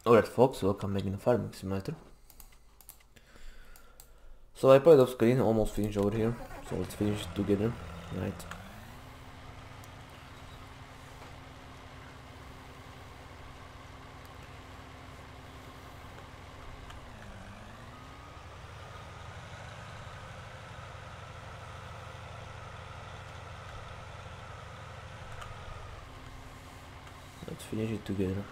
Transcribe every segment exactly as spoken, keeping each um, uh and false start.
Alright folks, welcome back in the Farming Simulator. So I played off screen, almost finished over here, so let's finish it together, right? Let's finish it together.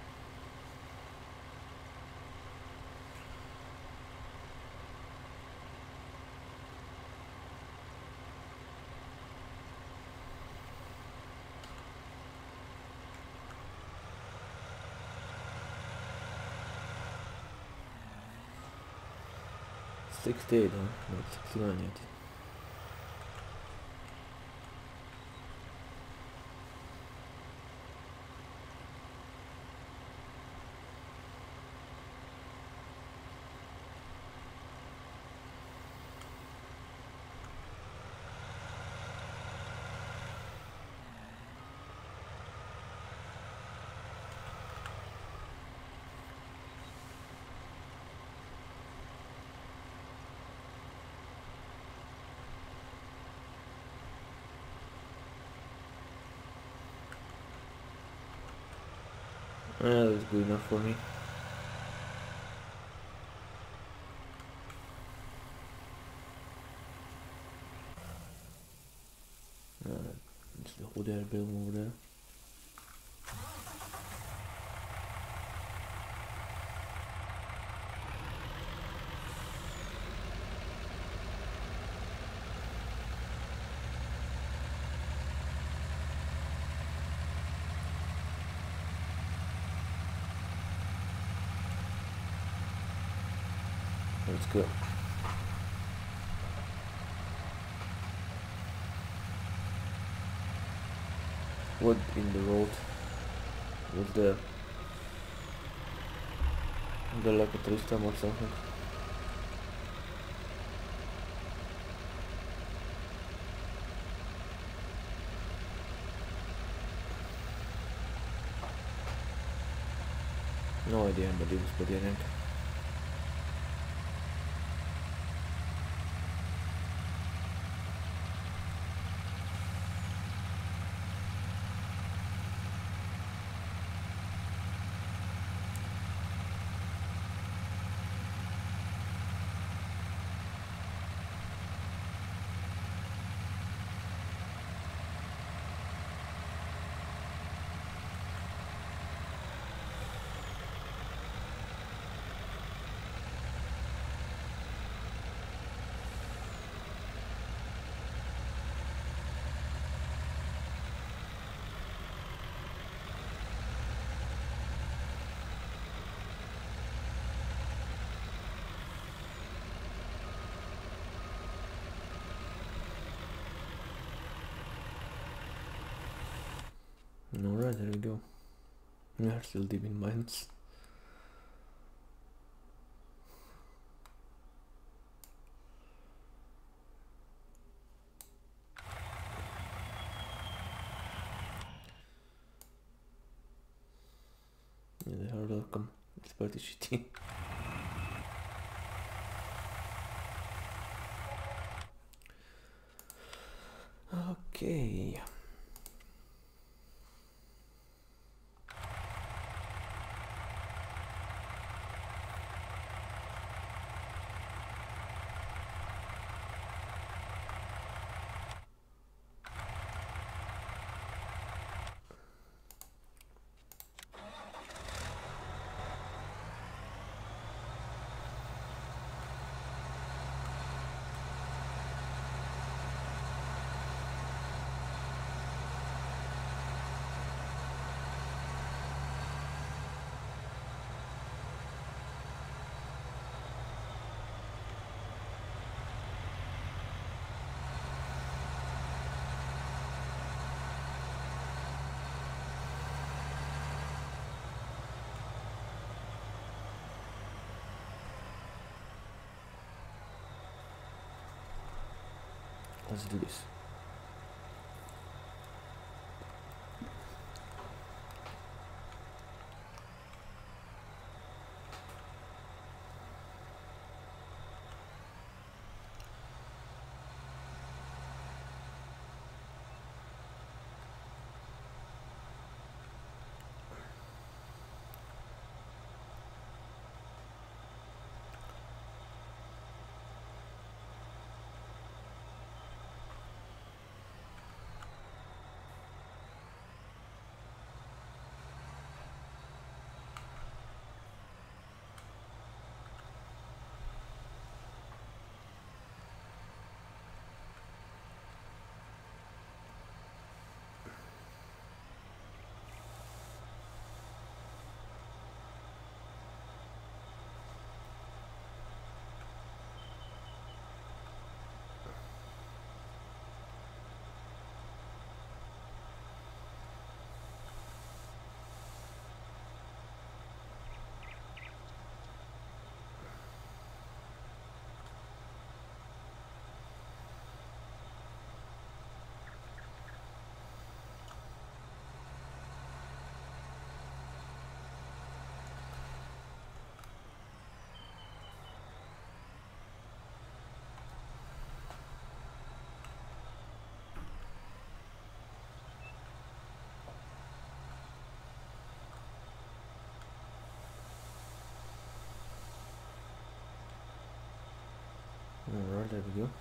sixty-eight, huh? Not sixty-nine yet. Yeah, that's good enough for me. Uh, it's the whole there building over there. Let's go. Wood in the road. Was there? Was there like a tree stump or something? No idea, but it was pretty rank. Alright, there we go. We are still deep in mines. Yeah, they are welcome. It's pretty shitty. Okay. Let's do this. there we go.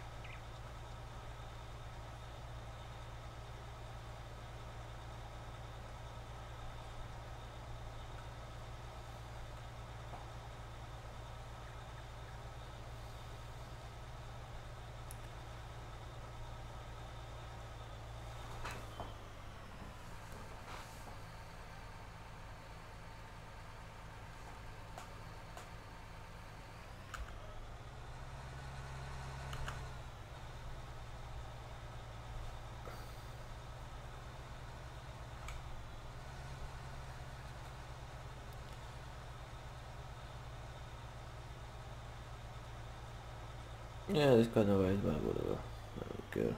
Yeah, it's kind of right, but whatever. I don't care.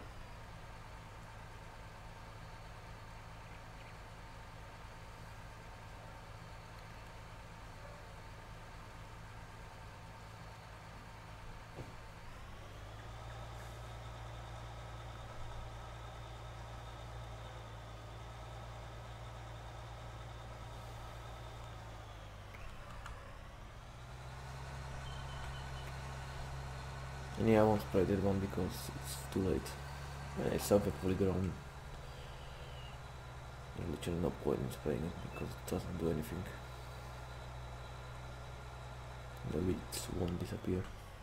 And yeah, I won't play that one because it's too late. And it's perfectly grown. There's literally no point in spraying it because it doesn't do anything. The weeds won't disappear.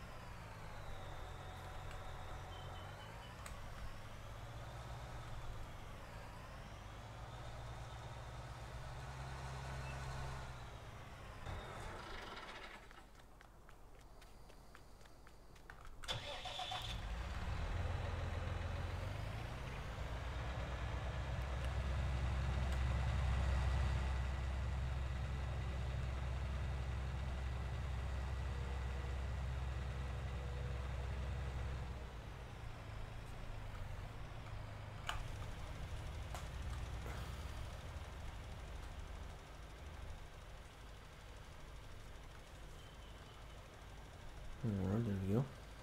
Alright, there we go.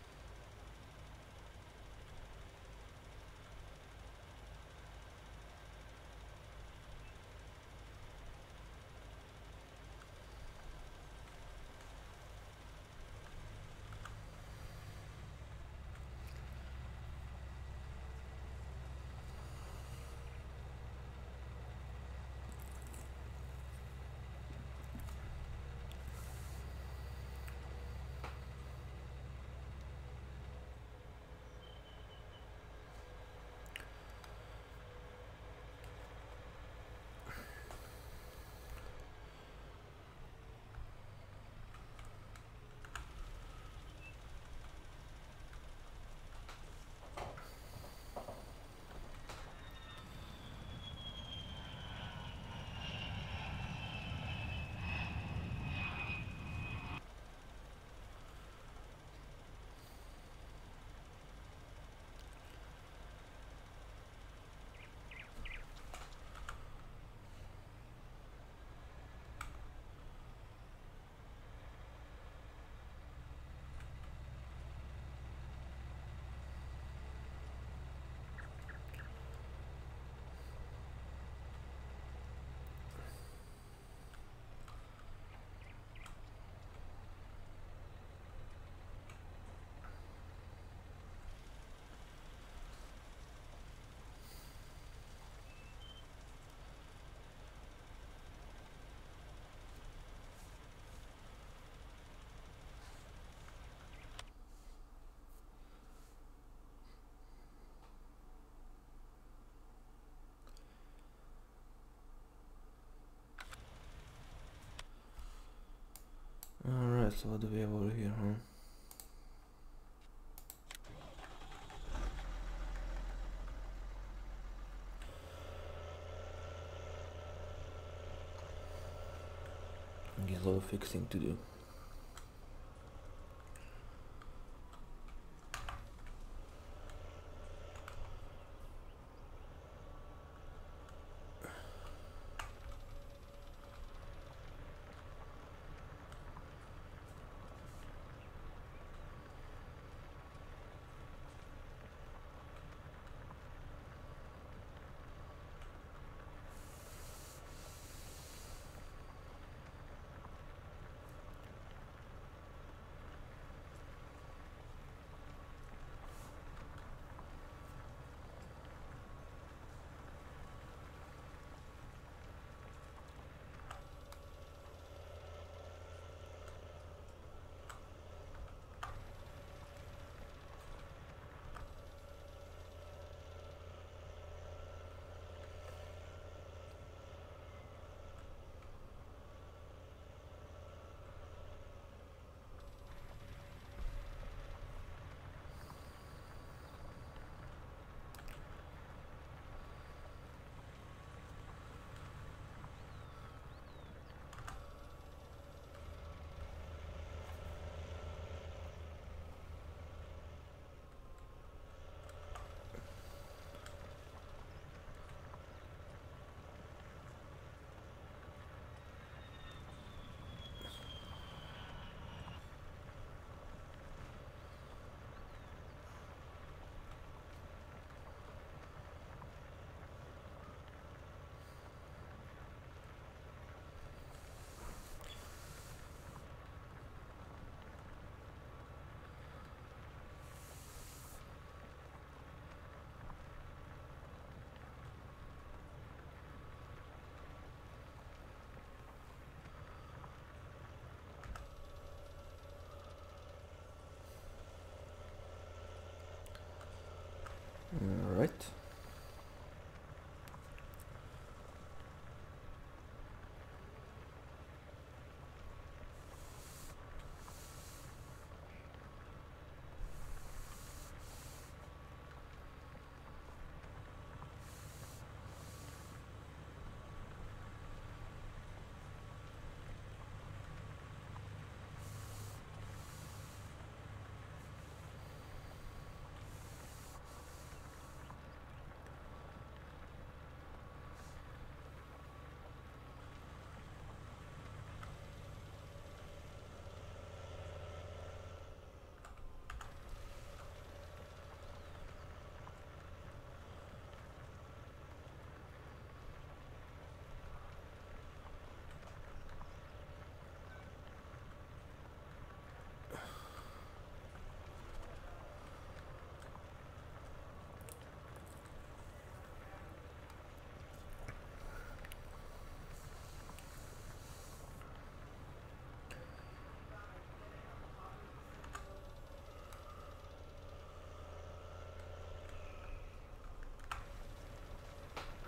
Alright, so what do we have over here, huh? There's a lot of fixing to do.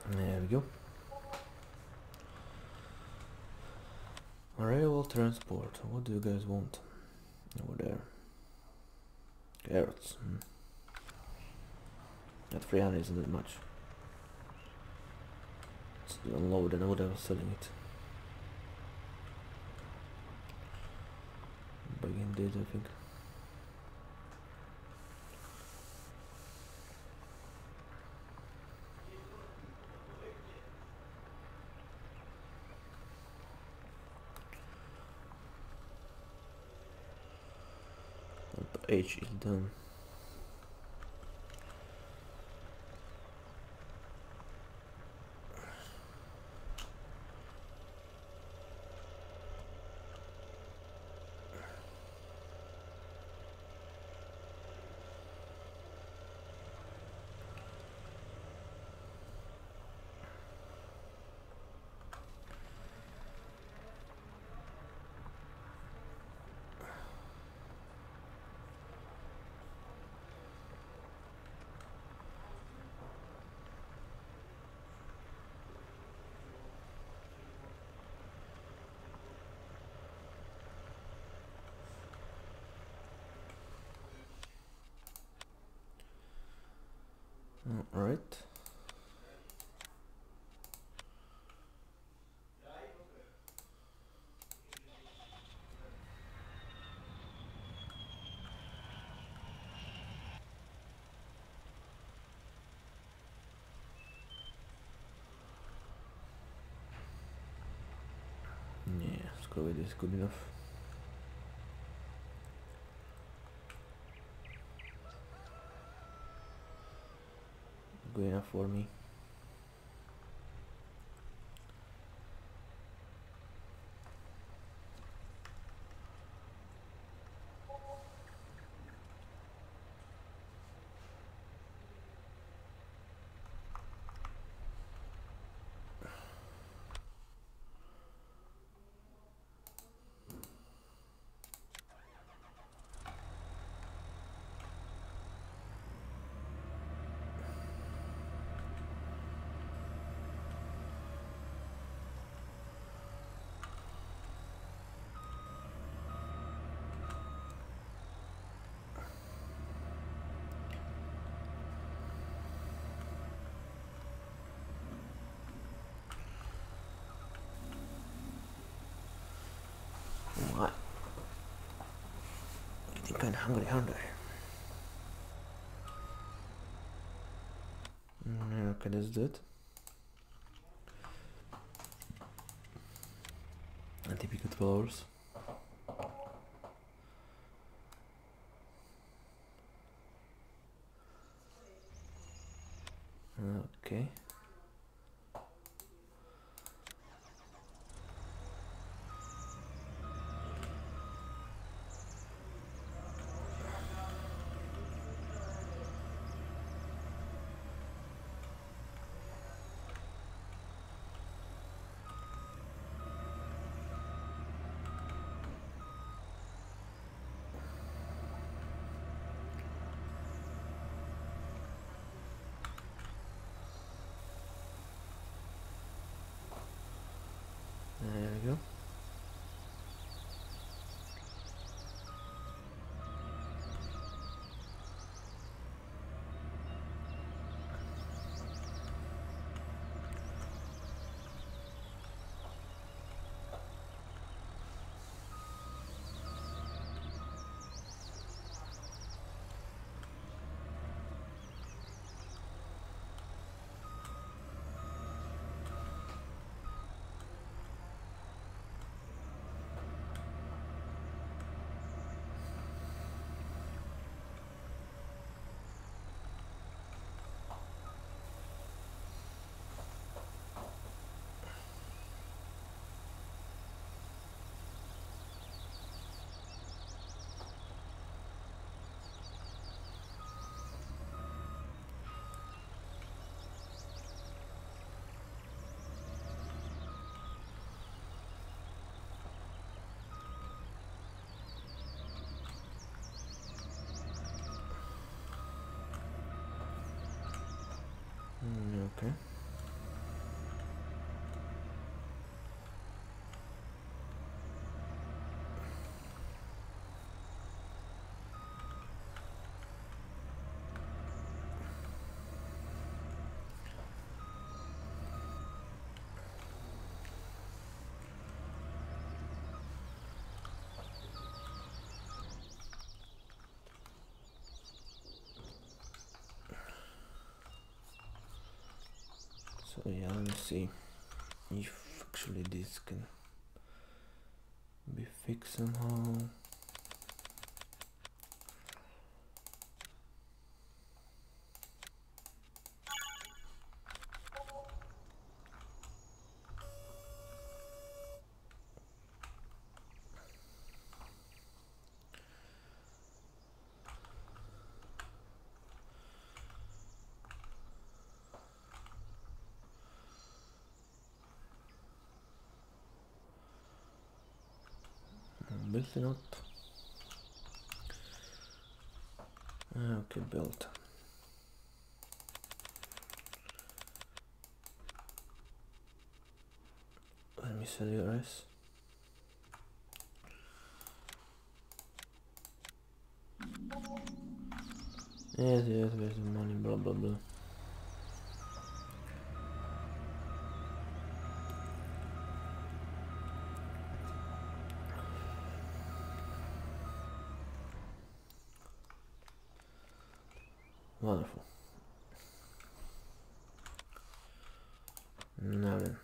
There we go. Railway transport. What do you guys want over there? Carrots. Hmm. At three hundred isn't that much. It's lower than what I was selling it. Begin did, I think. H is done. All right. Yeah, let's go with this. Good enough. Good enough for me. What? Getting kinda hungry, aren't I? Mm, okay, that's that. And typical twelve hours. Okay. So yeah, let me see if actually this can be fixed somehow. Built not. Okay, built. Let me sell yours. Yes, yes, where's the money, blah blah blah. Wonderful. Now then.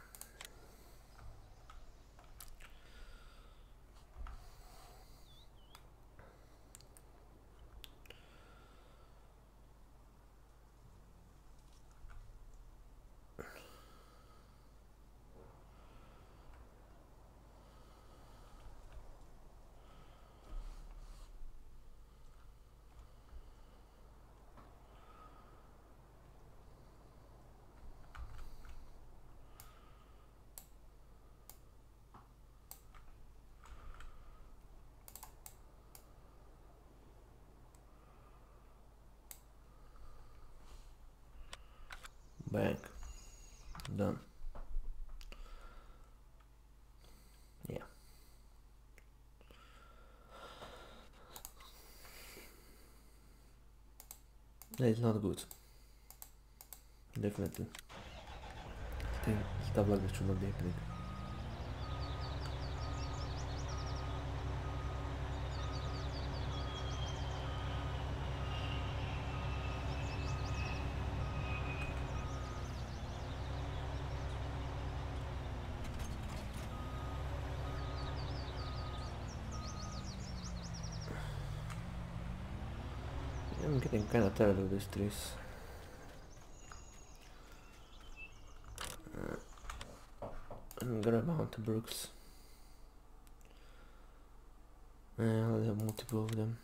Bank. Done. Yeah. That is not good. Definitely. Thing, stuff like that should not be happening. I'm getting kinda tired of these trees. Uh, I'm gonna mount the brooks. Uh, I have multiple of them.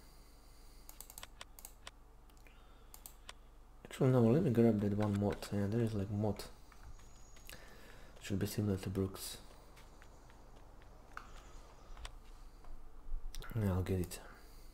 Actually no, let me grab that one mod. Yeah, there is like mod. Should be similar to brooks. Yeah, I'll get it.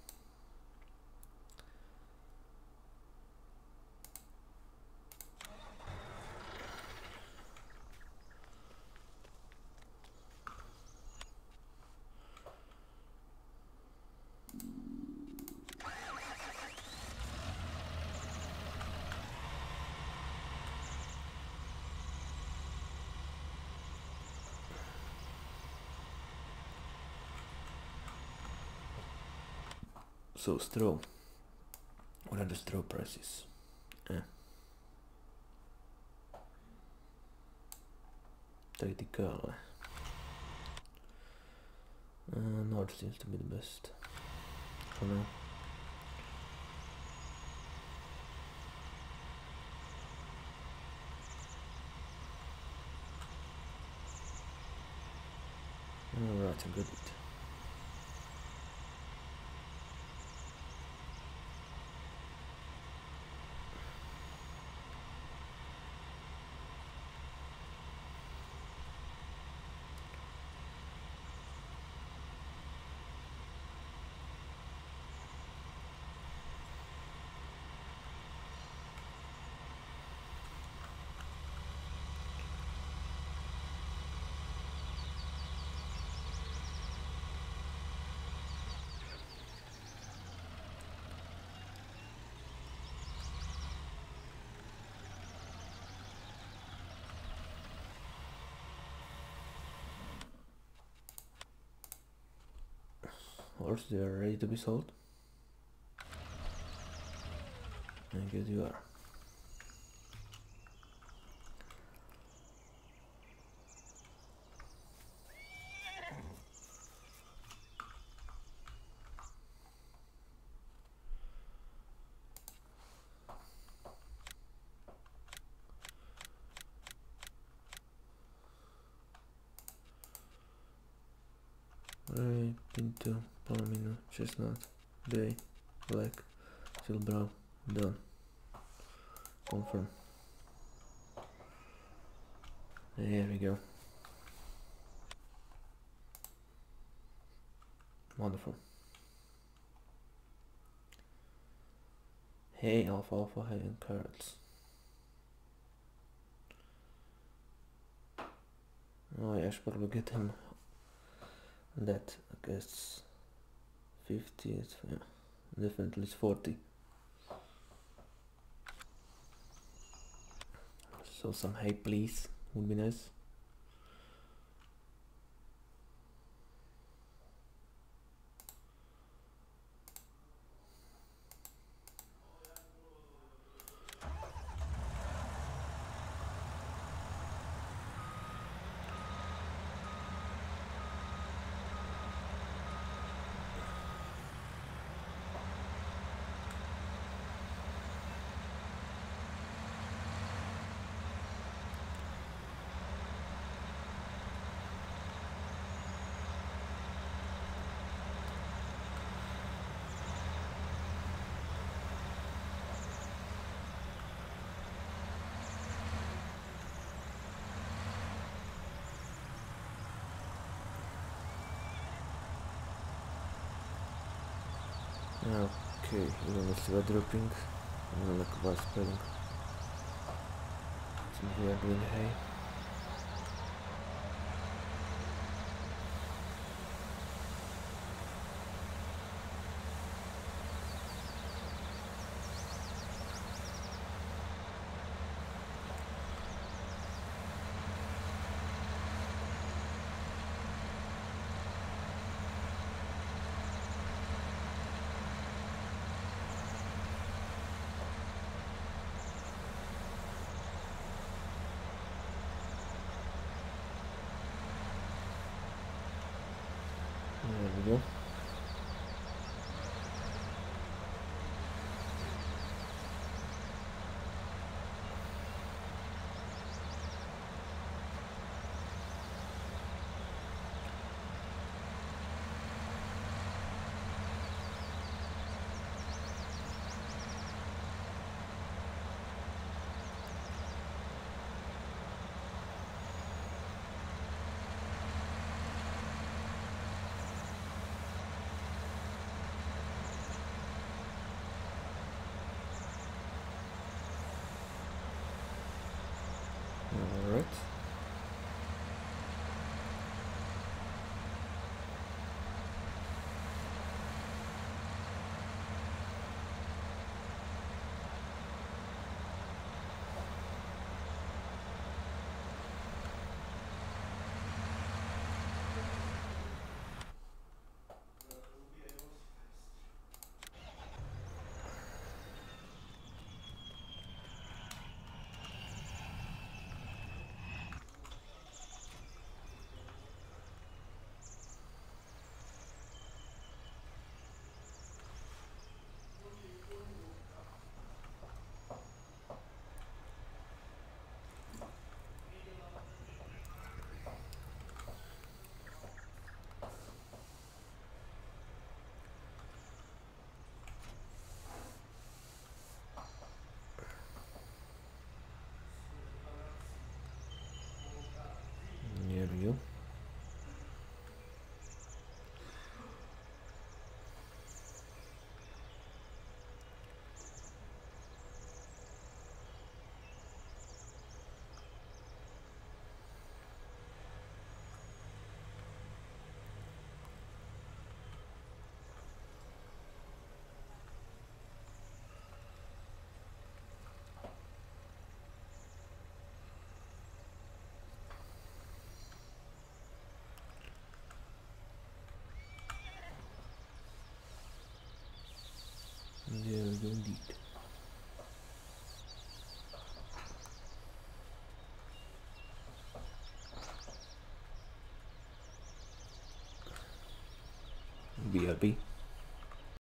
So straw. What are the straw prices? Eh. Tactical. Uh, North seems to be the best for now. Alright, I got it. Horse, they are ready to be sold. I guess you are. Red, pinto, palomino, chestnut, bay, black, silver, done. Confirm. There we go. Wonderful. Hey, alpha, alpha, hey, and carrots. Oh yeah, I should probably get him that. I guess fifty, it's, yeah, definitely it's forty. So some hay please, would be nice. Okay, even if we are dropping, I'm gonna like was spreading. So we are doing hay. There we go. Alright. There we go. There we go indeed. B R B.